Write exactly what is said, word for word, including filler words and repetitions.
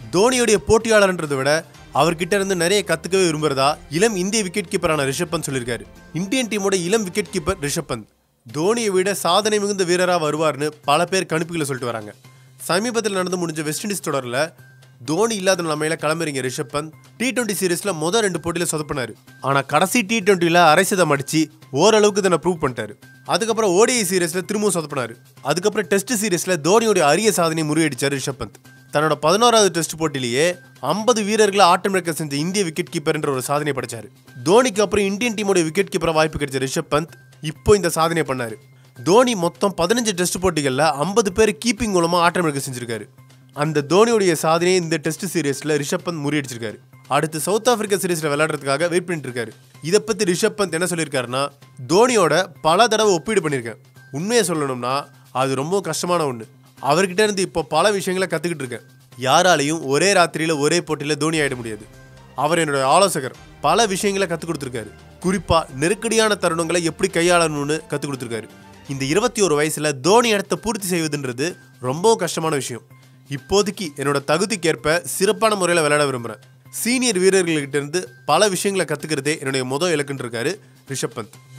தோனியோடைய போட்டியாளர்ன்றதை விட அவர்கிட்ட இருந்து நிறைய கத்துக்கவே விரும்புறதா இளம் இந்திய விக்கெட் கீப்பரான ரிஷப் பந்த் சொல்லியிருக்காரு. இந்தியன் டீமோட இளம் விக்கெட் கீப்பர் ரிஷப் பந்த் தோனியை விட சாதனை மிகுந்த வீரராக வருவார்னு பல பேர் கணிப்புகளை சொல்லிட்டு வராங்க. சமீபத்தில் நடந்து முடிஞ்ச வெஸ்ட் இண்டீஸ் தொடரில் தோனி இல்லாத நிலைமையில கிளம்புறீங்க ரிஷப் பந்த் டி டுவெண்ட்டி சீரீஸ்ல முதல் ரெண்டு போட்டியில சொதப்பினாரு. ஆனா கடைசி டி டுவெண்ட்டில அரை சதம் அடிச்சு ஓரளவுக்கு தன்னை ப்ரூவ் பண்ணிட்டாரு. அதுக்கப்புறம் ஓடிஐ சீரீஸ்ல திரும்பவும் சொதப்பினாரு. அதுக்கப்புறம் டெஸ்ட் சீரீஸ்ல தோனியோட அரிய சாதனை முறியடிச்சார் ரிஷப் பந்த். தன்னோட பதினோராவது டெஸ்ட் போட்டிலேயே ஐம்பது வீரர்களை ஆட்டமிழக்க செஞ்ச இந்திய விக்கெட் கீப்பர் என்ற ஒரு சாதனை படைச்சாரு. தோனிக்கு அப்புறம் இந்தியன் டீமோட விக்கெட் கீப்பரா வாய்ப்பு கிடைச்ச ரிஷப் பந்த் இப்போ இந்த சாதனை பண்ணாரு. தோனி மொத்தம் பதினஞ்சு டெஸ்ட் போட்டிகள்ல ஐம்பது பேர் கீப்பிங் மூலமா ஆட்டமிழக்க செஞ்சிருக்காரு. அந்த தோனியோடைய சாதனையை இந்த டெஸ்ட் சீரீஸ்ல ரிஷப் பந்த் முறியடிச்சிருக்காரு. அடுத்து சவுத் ஆப்பிரிக்கா சீரீஸ்ல விளையாடுறதுக்காக வெயிட் பண்ணிட்டு இருக்காரு. இதை பத்தி ரிஷப் பந்த் என்ன சொல்லியிருக்காருன்னா, தோனியோட பல தடவை ஒப்பீடு பண்ணியிருக்கேன். உண்மையை சொல்லணும்னா அது ரொம்ப கஷ்டமான ஒண்ணு. அவர்கிட்ட இருந்து இப்போ பல விஷயங்களை கத்துக்கிட்டு இருக்கேன். யாராலையும் ஒரே ராத்திரியில ஒரே போட்டியில தோனி ஆயிட முடியாது. அவர் என்னோட ஆலோசகர். பல விஷயங்களை கத்துக் கொடுத்துருக்காரு. குறிப்பா நெருக்கடியான தருணங்களை எப்படி கையாளணும்னு கத்துக் கொடுத்துருக்காரு. இந்த இருபத்தி ஒரு வயசுல தோனி இடத்தை பூர்த்தி செய்வதுன்றது ரொம்பவும் கஷ்டமான விஷயம். இப்போதைக்கு என்னோட தகுதிக்கேற்ப சிறப்பான முறையில் விளையாட விரும்புகிறேன். சீனியர் வீரர்கள்கிட்ட இருந்து பல விஷயங்களை கற்றுக்கிறதே என்னுடைய முதல் இலக்குன்னு இருக்காரு ரிஷப் பந்த்.